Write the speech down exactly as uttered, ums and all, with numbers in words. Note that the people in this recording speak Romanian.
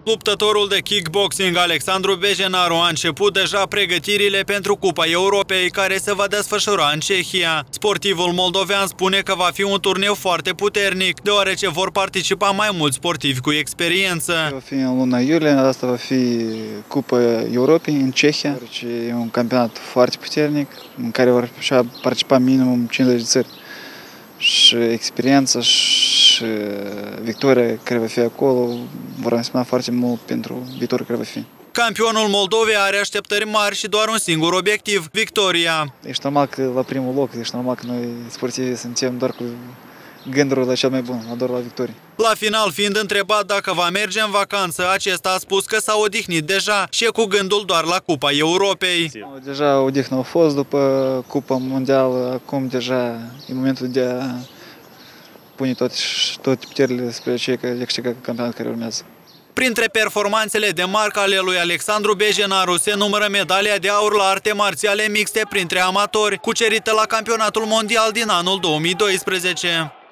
Luptătorul de kickboxing Alexandru Bejenaru a început deja pregătirile pentru Cupa Europei, care se va desfășura în Cehia. Sportivul moldovean spune că va fi un turneu foarte puternic, deoarece vor participa mai mulți sportivi cu experiență. Va fi în luna iulie, asta va fi Cupa Europei în Cehia, deoarece e un campionat foarte puternic, în care vor participa minimum cincizeci de țări. Și experiența și victoria care va fi acolo vor însemna foarte mult pentru viitorul care va fi. Campionul Moldovei are așteptări mari și doar un singur obiectiv, victoria. Ești normal că la primul loc, ești normal că noi sportivi suntem doar cu gânduri la cel mai bun, doar la victorie. La final, fiind întrebat dacă va merge în vacanță, acesta a spus că s-a odihnit deja și e cu gândul doar la Cupa Europei. Deja odihnă a fost după Cupa Mondială, acum deja e momentul de a pune toate, toate puterile spre cei care le câștigă campionatul care urmează. Printre performanțele de marcă ale lui Alexandru Bejenaru se numără medalia de aur la arte marțiale mixte printre amatori, cucerită la campionatul mondial din anul două mii doisprezece.